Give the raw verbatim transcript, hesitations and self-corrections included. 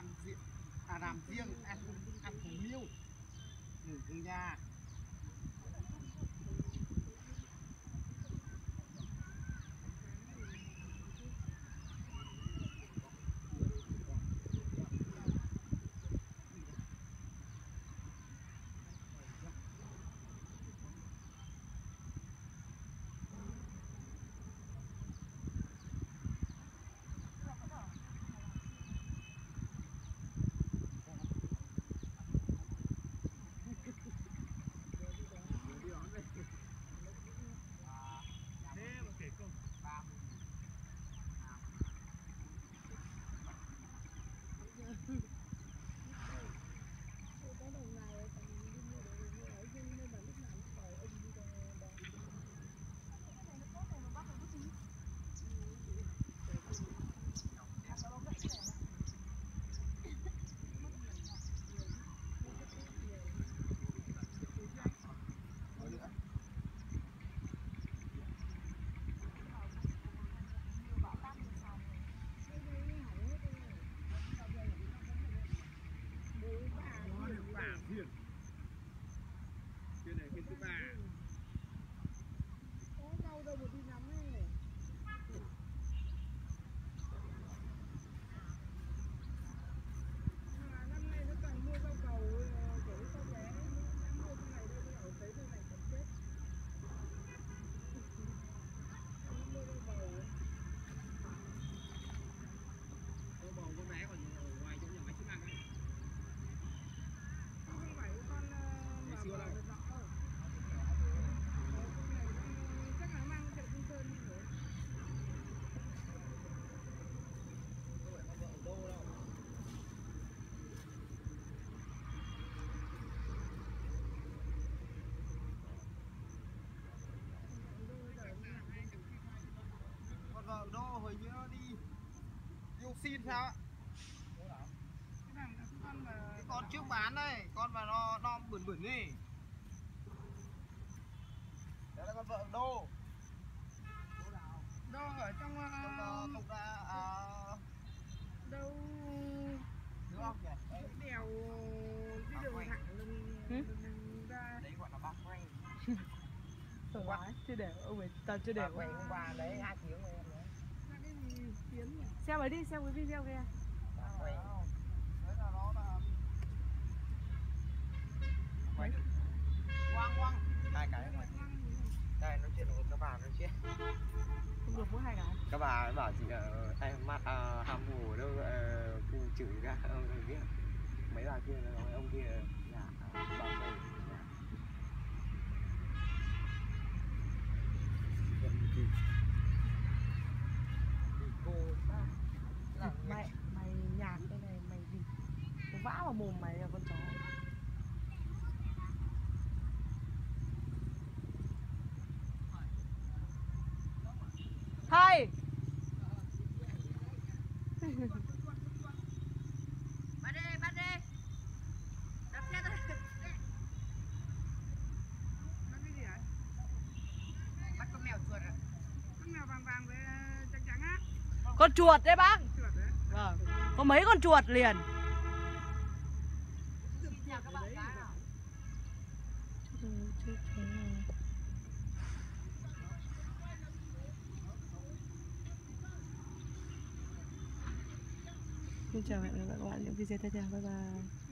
làm riêng, à làm riêng ăn ăn cùng miêu, ngủ cùng nhà. Hiền. Trên này trên thứ ba. Có đâu đâu mà đi ngắm ấy. Mà năm nay nó toàn mua rau cầu, kiểu rau bé, mua cái này đây ở thấy cái này còn chết. Mua rau bầu. Rau bầu con bé còn ở ngoài chỗ nhà máy chức năng ấy. Không phải con mà xưa đâu. Chắc là mang chợ Trung Sơn đi rồi. Không phải con vợ ở đô đâu. Con vợ ở đô hồi như nó đi dioxin sao ạ? Con mà Cái con trước bán đây, con mà nó nó bẩn bẩn đi. Đấy là con vợ ở đô. đâu ở trong Trong công ra à, đâu đúng không nhỉ? cái đèo cái đường thẳng lần ra Đấy gọi là bạc quay. Quá, chưa để ông ấy tao chưa để Bạc quay hôm qua đấy hai tiếng rồi em đấy. ra cái gì tiến nhỉ? xem ấy đi, xem cái video kia. Bạc quay. Đấy là nó là quay được. Quang quang. Hai cái này. Đây nói chuyện với các bà nói chuyện. Không được mỗi hai cái. Các bà ấy bảo chị ở tay mắt à, hàm hồ đâu uh, phụ chửi ra ông kia mấy bà kia nói ông kia là bà mày Cô Mày mày nhạt đây này, mày gì nó vã vào mồm mày là con chó. Thầy Bắt đi, bắt đi. Đập chết rồi. Bắt cái gì vậy? bắt con mèo chuột à? Con mèo vàng vàng với trắng trắng á. con chuột đấy bác. Chuột đấy. Vâng, có mấy con chuột liền. Chào các bạn gái nào. Xin chào hẹn gặp lại các bạn những video tiếp theo. Bye bye.